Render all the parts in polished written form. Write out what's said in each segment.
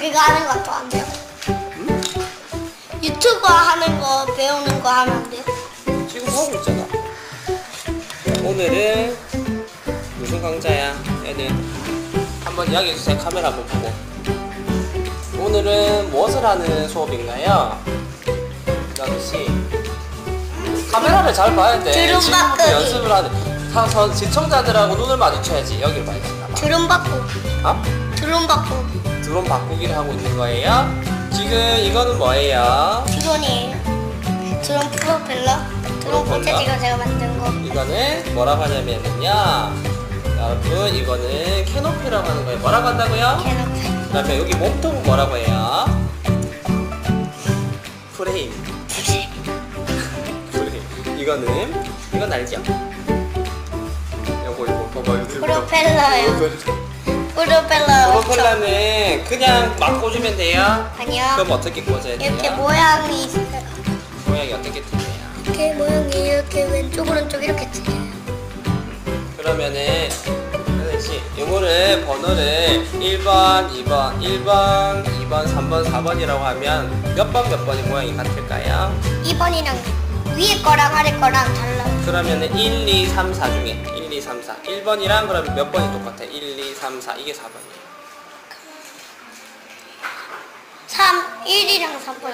우리가 하는 것도 안 돼요? 응? 유튜버 하는 거 배우는 거 하면 안 돼요? 지금 하고 있잖아. 오늘은 무슨 강좌야? 얘는 한번 이야기해주세요. 카메라 한번 보고. 오늘은 무엇을 하는 수업인가요? 나도씨 카메라를 잘 봐야 돼. 드럼 지금부터 바꾸기. 연습을 하는. 시청자들하고 눈을 마주쳐야지. 여기를 봐야지. 드럼 바꾸기. 어? 드럼 바꾸기. 드론 바꾸기를 하고 있는 거예요. 지금 이거는 뭐예요? 드론이에요. 드론 프로펠러. 드론 콘텐츠가 제가 만든 거. 이거는 뭐라고 하냐면요, 여러분, 이거는 캐노피라고 하는 거예요. 뭐라고 한다고요? 캐노피. 그 다음에 여기 몸통은 뭐라고 해요? 프레임. 프레임. 이건 알죠? 이거 봐봐. 프로펠러요. 프로펠러. 프로펠러는 그냥 막 꽂으면 돼요? 아니요. 그럼 어떻게 꽂아야 돼요? 이렇게 모양이 있어요. 모양이 어떻게 틀려요? 이렇게 모양이 이렇게 왼쪽 오른쪽 이렇게 틀려요. 그러면은 선생님 이거를 번호를 1번, 2번, 1번, 2번, 3번, 4번이라고 하면 몇 번이 모양이 같을까요? 2번이랑 위에 거랑 아래 거랑 달라요. 그러면은 1, 2, 3, 4 중에 1, 2, 3, 4 1번이랑 그러면 몇 번이 똑같아? 1, 2, 3, 4 이게 4번이에요. 3, 1이랑 3번.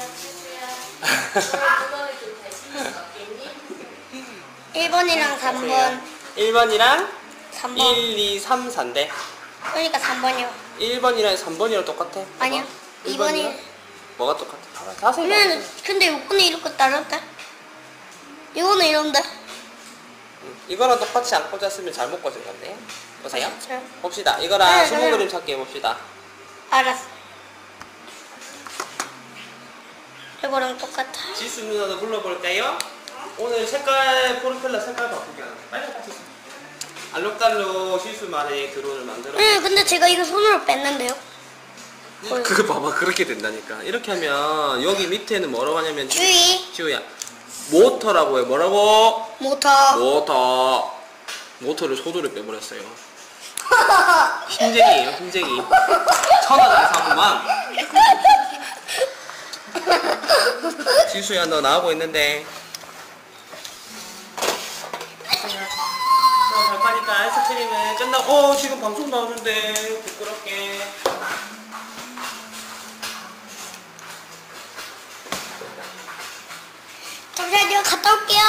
1번이랑 3번. 1번이랑 3번. 1, 2, 3, 4인데 그러니까 3번이요. 1번이랑 3번이랑 똑같아? 아니요. 2번이. 뭐가 똑같아? 봐봐. 자세히 그러면 봐봐. 근데 이거는 이렇게 다른데? 이거는 이런데? 이거랑 똑같이 안 꽂았으면 잘못 꽂은 건데. 보세요. 진짜요? 봅시다. 이거랑 네, 숨은 네. 그림 찾기 해봅시다. 알았어. 이거랑 똑같아. 지수 누나도 불러볼까요? 오늘 색깔, 프로펠러 색깔 바꾸기 하는 거. 빨리 같이. 알록달록 실수만의 드론을 만들어. 근데 제가 이거 손으로 뺐는데요. 그거 봐봐. 그렇게 된다니까. 이렇게 하면 여기 밑에는 뭐라고 하냐면 주의. 지우야. 모터라고 해. 뭐라고? 모터. 모터를 소두를 빼버렸어요. 힘쟁이에요. 힘쟁이. 천하장사구만. 지수야 너 나오고 있는데. 잘 파니까 아이스크림은 끝나고 지금 방송 나오는데 부끄럽게. 잠시만요. 갔다 올게요.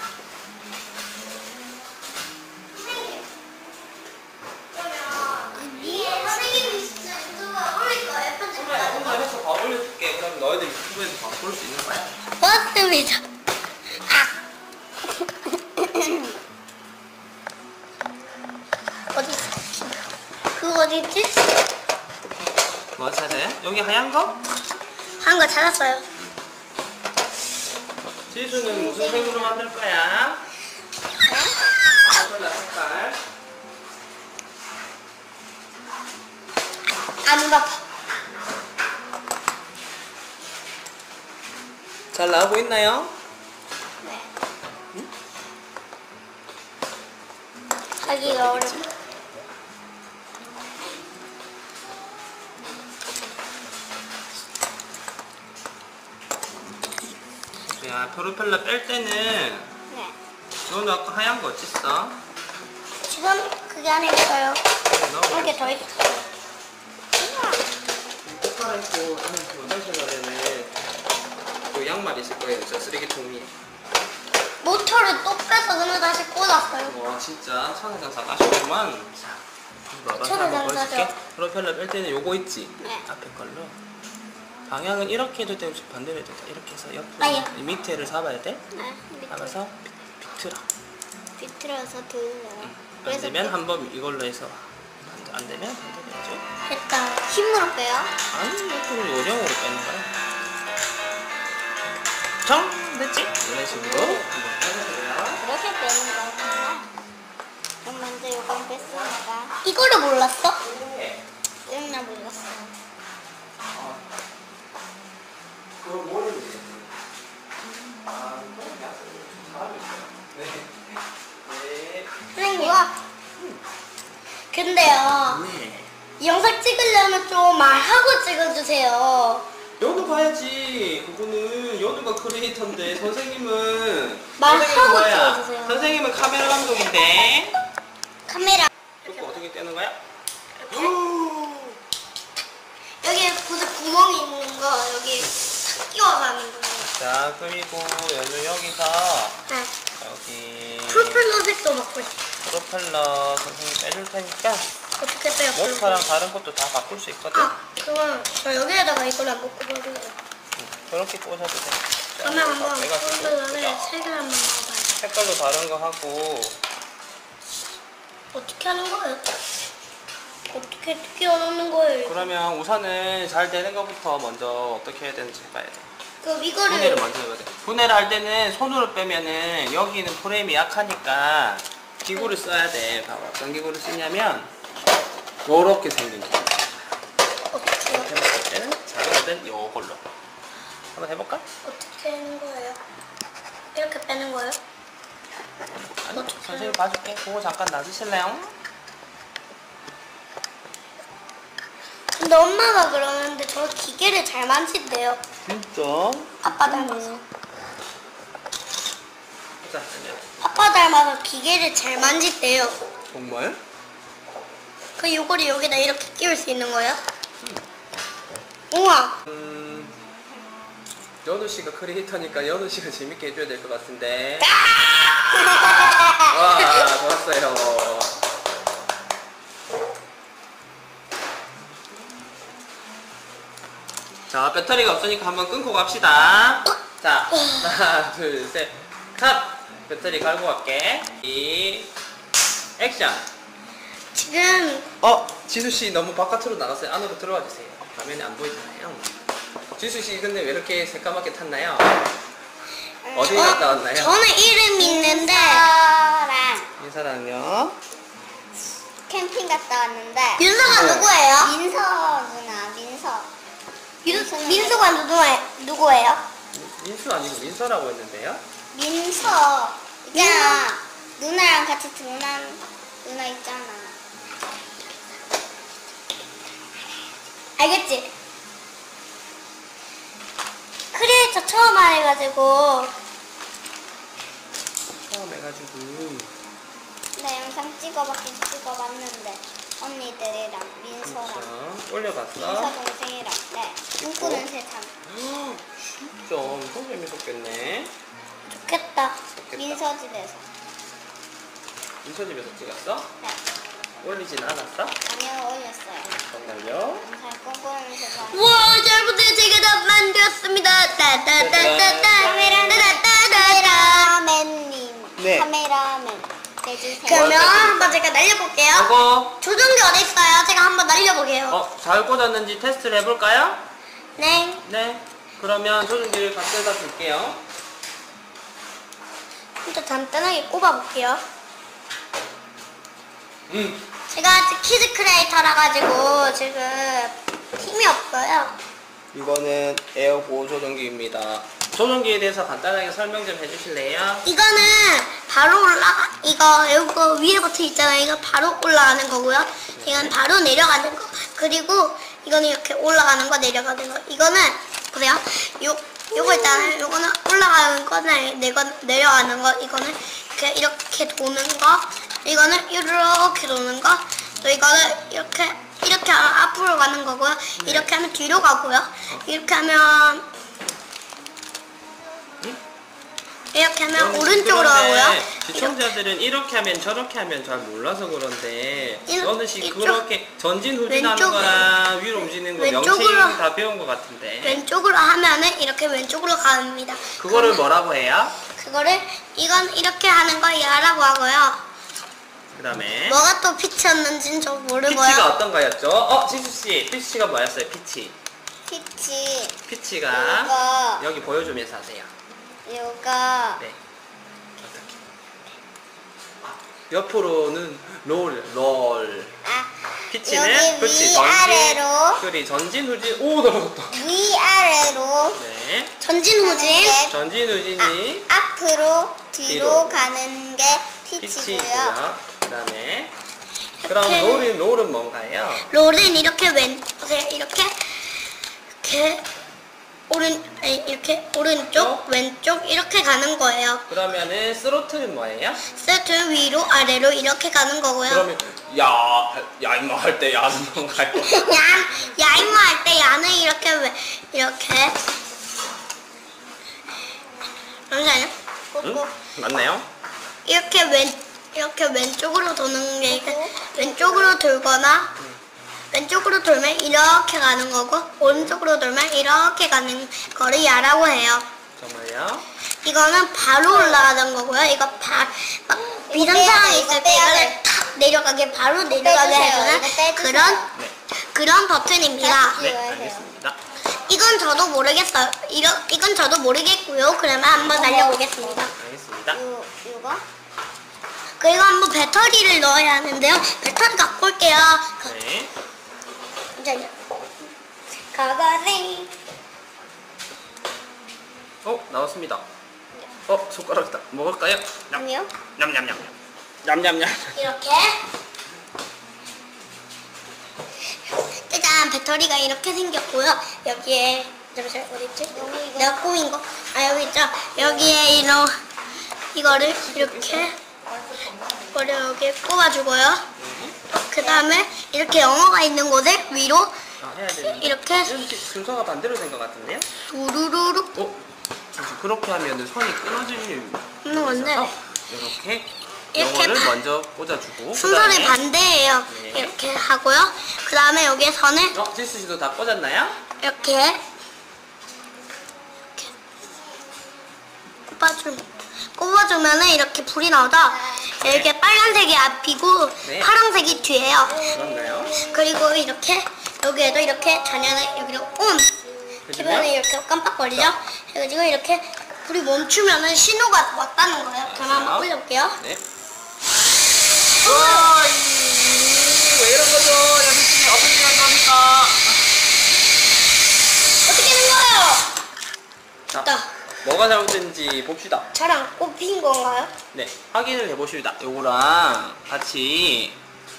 선생님이 진짜 유튜브 올릴 거예요? 혼자 해서 다 올려줄게. 그럼 너희들 유튜브에서 바로 볼 수 있는 거야. 맞습니다. 어디 있어? 그거 어디 있지? 뭐 찾아요? 여기 하얀 거? 한 거 찾았어요. 지수는 무슨 색으로 만들 거야? 색깔. 안 봐. 잘 나오고 있나요? 네. 하기가 어렵다. 야, 프로펠러 뺄 때는 네. 너는 아까 하얀 거 어딨어? 지금 그게 안에 있어요. 이렇게 더 있어요. 똑바로 있고 화장실 가려면 그 양말 있을 거예요. 저 쓰레기통 위에. 모터를 또 빼서 그냥 다시 꽂았어요. 와 진짜 천하장사 나시구만. 자, 봐봐. 천하장사죠. 한번 보여줄게. 프로펠러 뺄 때는 요거 있지? 네. 앞에 걸로. 방향은 이렇게 해도 되고 반대로 해도 돼. 이렇게 해서 옆으로 아니요. 이 밑에를 잡아야 돼. 네. 잡아서 비틀어. 비틀어서 들어요. 안 되면 한번 이걸로 해서 안 되면 반대로 해야죠. 일단 힘으로 빼요. 아니 옆으로 요령으로 빼는 거야. 정 됐지? 이런 식으로 한번 해보세요. 이렇게 빼는 거구나. 그럼 먼저 이건 뺐으니까. 이거를 몰랐어? 응, 나 몰랐어. 그거 모르는데. 아, 잘하고 있어요. 네. 네. 선생님, 근데요. 네. 이 영상 찍으려면 좀 말하고 찍어주세요. 연우 봐야지. 그거는 연우가 크리에이터인데 선생님은 말하고 뭐야? 찍어주세요. 선생님은 카메라 감독인데. 카메라. 이거 어떻게 떼는 거야? 여기 구멍이 있는 거 여기 탁 끼워서 하는 거예요. 자, 그리고 연우 여기서 네. 여기 프로펠러 색도 넣고 있어요. 프로펠러 선생님 빼줄 테니까 어떻게 빼요? 목차랑 다른 것도 다 바꿀 수 있거든. 그러면 저 여기에다가 이걸 안 꽂고 버려요. 그렇게 꽂아도 돼. 그러면 한번 빼가지고. 프로펠러를 자, 색을 한번 넣어봐요. 색깔도 다른 거 하고. 어떻게 하는 거예요? 어떻게 끼워넣는 거예요? 그러면 우선은 잘 되는 것부터 먼저 어떻게 해야 되는지 해봐야 돼. 그럼 분해를 이거를 먼저 해봐야 돼. 분해를 할 때는 손으로 빼면은 여기는 프레임이 약하니까 기구를 써야 돼. 봐봐. 어떤 기구를 쓰냐면 요렇게 생긴 기구. 어떻게 해요? 해볼 때는 작은 요걸로 한번 해볼까? 어떻게 하는 거예요? 이렇게 빼는 거예요? 아니, 어떻게 선생님 봐줄게. 그거 잠깐 놔주실래요? 근데 엄마가 그러는데 저 기계를 잘 만진대요. 진짜? 아빠 닮아서. 자, 아빠 닮아서 기계를 잘 만진대요. 정말? 그 요거를 여기다 이렇게 끼울 수 있는 거예요? 우와. 연우 씨가 크리에이터니까 연우 씨가 재밌게 해줘야 될 것 같은데. 아! 와, 좋았어요. 자, 배터리가 없으니까 한번 끊고 갑시다. 자, 하나, 둘, 셋, 컷! 배터리 갈고 갈게. 액션! 지금 지수씨 너무 바깥으로 나갔어요. 안으로 들어와 주세요. 화면에 안 보이잖아요. 지수씨 근데 왜 이렇게 새까맣게 탔나요? 어디 갔다 왔나요? 저는 이름이 있는데 인사랑요. 캠핑 갔다 왔는데 민서가 네. 누구예요? 민서 누나 민서가 누구예요? 민수 아니고 민서라고 했는데요? 민서 있잖아. 누나랑 같이 누나 있잖아. 알겠지? 크리에이터 처음 해가지고 처음 해가지고 나 영상 찍어봤는데 언니들이랑 민서랑 진짜 올려봤어? 민서 동생이랑 네 꿈꾸는 세상. 진짜 엄청 재밌었겠네. 좋겠다. 민서 집에서. 민서 집에서 찍었어? 네. 올리진 않았어? 아니요 올렸어요. 정말요? 영상 꿈꾸는 세상. 우와, 여러분들 제가 다 만들었습니다. 따따따따따. 카메라맨님. 네. 카메라맨 해주세요. 그러면 한번 제가 날려볼게요. 이거 조종기 어디 있어요? 제가 한번 날려보게요. 잘 꽂았는지 테스트를 해볼까요? 네. 네. 그러면 조종기를 갖다 줄게요. 좀 간단하게 꼽아볼게요. 음. 제가 아직 키즈 크리에이터라 가지고 지금 힘이 없어요. 이거는 에어 보호 조종기입니다. 조종기에 대해서 간단하게 설명 좀 해주실래요? 이거는 바로 이거 위에 버튼 있잖아요. 이거 바로 올라가는 거고요. 이건 바로 내려가는 거. 그리고 이거는 이렇게 올라가는 거, 내려가는 거. 이거는 보세요. 요거 있잖아요. 요거는 올라가는 거, 내려가는 거. 이거는 이렇게 도는 거. 이거는 이렇게 도는 거. 또 이거는 이렇게 하면 앞으로 가는 거고요. 네. 이렇게 하면 뒤로 가고요. 이렇게 하면 오른쪽으로 그런데 가고요. 시청자들은 이렇게 하면 저렇게 하면 잘 몰라서 그런데 너는 이쪽, 그렇게 전진 후진하는 왼쪽, 거랑 위로 움직이는 거 왼쪽으로, 명칭 다 배운 것 같은데 왼쪽으로 하면은 이렇게 왼쪽으로 갑니다. 그거를 뭐라고 해요? 그거를 이건 이렇게 하는 거 야라고 하고요. 그 다음에 뭐가 또 피치였는지는 저 모르고요. 피치가 어떤 거였죠? 지수씨 피치가 뭐였어요? 피치가 이거 여기 보여주면서 하세요. 이거 네. 어떻게? 옆으로는 롤. 아 피치는 여기 그렇지 위아래로. 전진 후진. 오 날아갔다. 위아래로 네. 전진 후진. 전진 후진이 앞으로 뒤로 뒤로. 가는 게 피치고요. 피치고요. 그 다음에 그럼 롤은 뭔가요? 롤은 이렇게 보세요. 이렇게 오른쪽, 왼쪽 이렇게 가는 거예요. 그러면은 스로틀은 뭐예요? 세트 위로 아래로 이렇게 가는 거고요. 그러면 야 임마 할 때 야는 뭔가요? 야임마 할 때 야는 이렇게 잠시만요. 응? 맞나요? 이렇게 왼쪽으로 도는 게 왼쪽으로 돌거나 왼쪽으로 돌면 이렇게 가는 거고 오른쪽으로 돌면 이렇게 가는 거를 야라고 해요. 정말요? 이거는 바로 올라가는 거고요. 이거 막 비상 상황이 있을 때 이거를 탁 내려가게 바로 내려가게 해주는 그런 버튼입니다. 네, 알겠습니다. 이건 저도 모르겠어요. 이건 저도 모르겠고요. 그러면 한번 날려보겠습니다. 알겠습니다. 이거? 그리고 한번 배터리를 넣어야 하는데요. 배터리 갖고 올게요. 네. 잠시만요. 가가리. 나왔습니다. 손가락이다. 먹을까요? 아니요. 냠냠냠. 냠냠냠. 이렇게. 짜잔, 배터리가 이렇게 생겼고요. 여기에 잠시만 어디있지? 내가 꾸민 거. 여기 있죠. 여기에 이거를 이렇게 여기에 꼽아주고요. 그 다음에 이렇게 영어가 있는 곳에 위로 해야 되는데. 이렇게 순서가 반대로 된 것 같은데요? 우르르르 그렇게 하면 선이 끊어지는 건데 이렇게 이렇게 영어를 바- 먼저 꽂아주고 순서를 그다음에- 반대예요. 네. 이렇게 하고요. 그 다음에 여기에 선을 지수 씨도 다 꽂았나요? 이렇게 꼽아주면은 이렇게 불이 나오죠. 이렇게 빨간색이 앞이고 네. 파란색이 뒤에요. 그런가요? 그리고 이렇게 여기에도 이렇게 자녀는 여기로 온 키면은 이렇게 깜빡거리죠. 해가지고 이렇게 불이 멈추면은 신호가 왔다는 거예요. 그럼 한번 올려볼게요. 네. 왜 이런 거죠? 여기 씨 어떻게 한 겁니까? 어떻게 된 거예요? 자, 됐다. 뭐가 잘못된지 봅시다. 잘 안 꼽힌 건가요? 네, 확인을 해보십니다. 요거랑 같이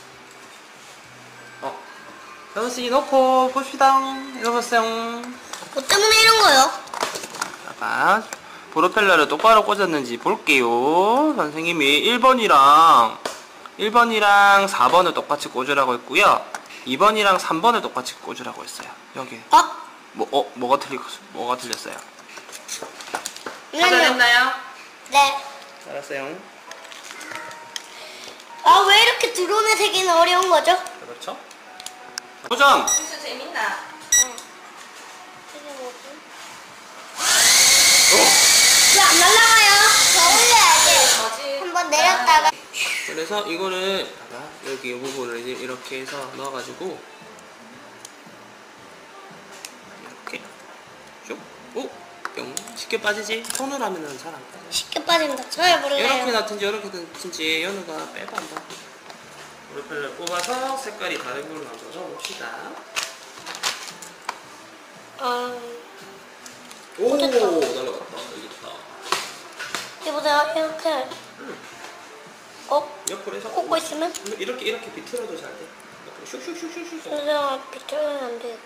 현씨 넣고 봅시다. 읽어보세요. 뭐 때문에 이런 거예요? 잠깐 프로펠러를 똑바로 꽂았는지 볼게요. 선생님이 1번이랑 4번을 똑같이 꽂으라고 했고요. 2번이랑 3번을 똑같이 꽂으라고 했어요. 여기 뭐가 틀렸어요? 찾아냈나요? 네. 알았어요. 왜 이렇게 드론의 세계는 어려운 거죠? 그렇죠. 도전! 진짜 재밌나? 이게 뭐지? 왜 안 날라가요? 더 올려야지. 뭐지? 한번 내렸다가 그래서 이거를 여기 이 부분을 이제 이렇게 해서 넣어가지고 이렇게 쭉 뿅 쉽게 빠지지? 손으로 하면은 잘 안 빠져. 쉽게 빠진다. 잘 이렇게 모르겠어요. 놔든지 이렇게 놔든지 연우가 빼봐 한번. 프로펠러 뽑아서 색깔이 다른 걸로 한번 넣어봅시다. 오 날라갔다. 여기 있다. 이보세요. 이렇게 옆으로 해서 꽂고 있으면 이렇게 비틀어도 잘 돼. 옆으로 슉슉슉슉슉. 그래서 비틀면 안 돼요.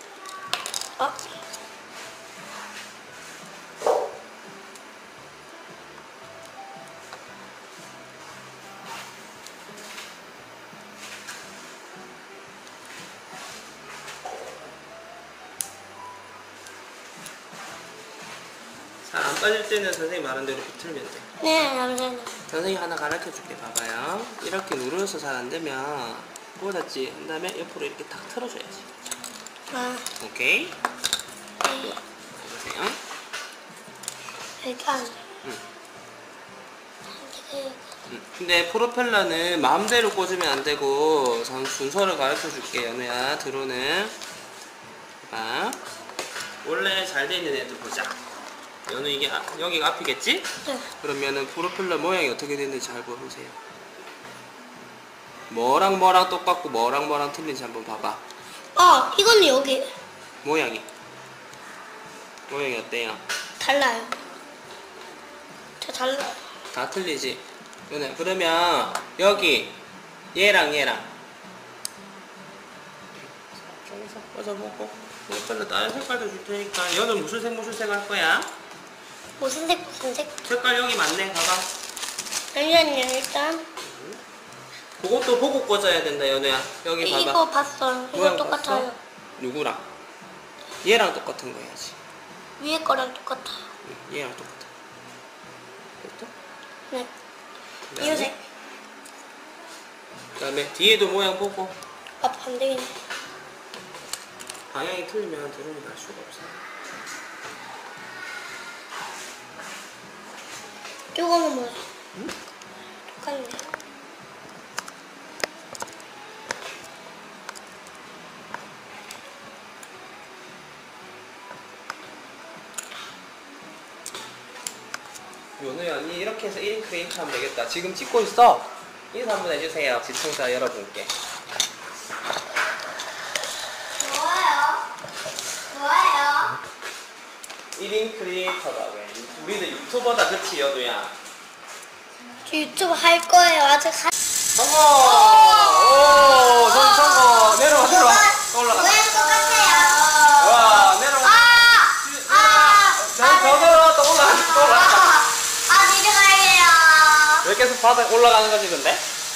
잘 안 빠질 때는 선생님 말한 대로 비틀면 돼. 네, 잠시만요. 선생님 하나 가르쳐 줄게. 봐봐요. 이렇게 누르서 잘 안 되면 꽂았지. 한 다음에 옆으로 이렇게 탁 틀어줘야지. 오케이. 해보세요. 일단 근데 프로펠러는 마음대로 꽂으면 안 되고 순서를 가르쳐 줄게. 연우야 드론은 봐. 원래 잘 돼 있는 애들 보자. 연우 이게 여기가 앞이겠지? 네. 그러면은 프로펠러 모양이 어떻게 되는지 잘 보세요. 뭐랑 똑같고 뭐랑 틀린지 한번 봐봐. 이건 여기 모양이 어때요? 달라요. 달라요. 다 틀리지? 연우야 그러면 여기 얘랑 여기서 꽂아보고 프로펠러 다른 색깔도 줄 테니까 얘는 무슨 색 할 거야? 무슨 색? 색깔 여기 맞네. 봐봐. 잠시만요. 일단 그것도 보고 꽂아야 된다 연우야. 여기 봐봐. 이거 봤어요. 이거 모양 똑같아요. 봤어? 누구랑? 얘랑 똑같은 거 해야지. 위에 거랑 똑같아요. 얘랑 똑같아. 됐죠? 네. 그다음에? 이 색. 그다음에 뒤에도 모양 보고. 아 반대이네. 방향이 틀리면 드론이 날 수가 없어. 이거는 뭐야? 응? 똑같네. 연우야 언니 이렇게 해서 1인 크레인트 하면 되겠다. 지금 찍고 있어. 인사 한번 해주세요. 시청자 여러분께. 뭐예요? 1인 크리에이터다. 왜? 우리는 유튜버다. 그치 연우야? 저 유튜브 할 거예요. 아직 성공! 오! 성공! 내려와. 올라가. 왜 똑같아요? 와, 내려와. 더 내려왔다. 올라가. 내려가요. 왜 계속 바닥 올라가는 거지 근데?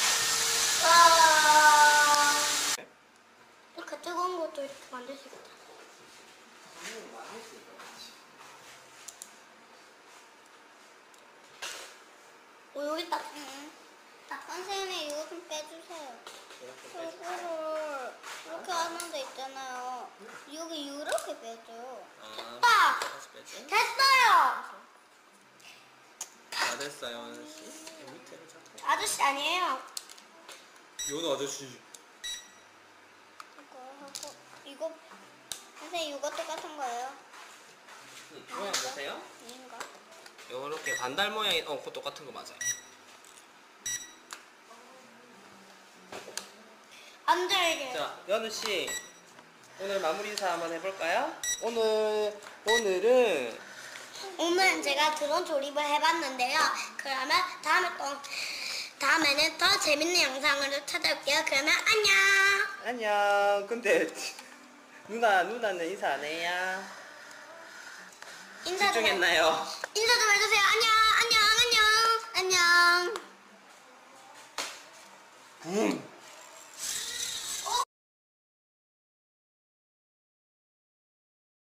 이렇게 뜨거운 것도 이렇게 만들 수 있다. 여기 딱. 선생님이 이거 좀 빼주세요. 이거를 이렇게 하는 데 있잖아요. 여기 이렇게 빼줘. 아, 다시 빼줘. 됐어요. 다 됐어요, 아저씨. 밑에를 잡고. 아저씨 아니에요. 연우 아저씨. 이거 하고 이거 선생님 이거 똑같은 거예요? 모양 보세요. 아닌가? 요렇게 반달 모양이 그거 똑같은 거 맞아요. 안 돼. 자, 연우 씨. 오늘 마무리 인사 한번 해볼까요? 오늘은 오늘 제가 드론 조립을 해봤는데요. 그러면 다음에는 더 재밌는 영상으로 찾아올게요. 그러면 안녕. 안녕. 근데 누나는 인사 안 해요? 인사 좀 집중했나요? 인사 좀 해주세요. 안녕. 붐.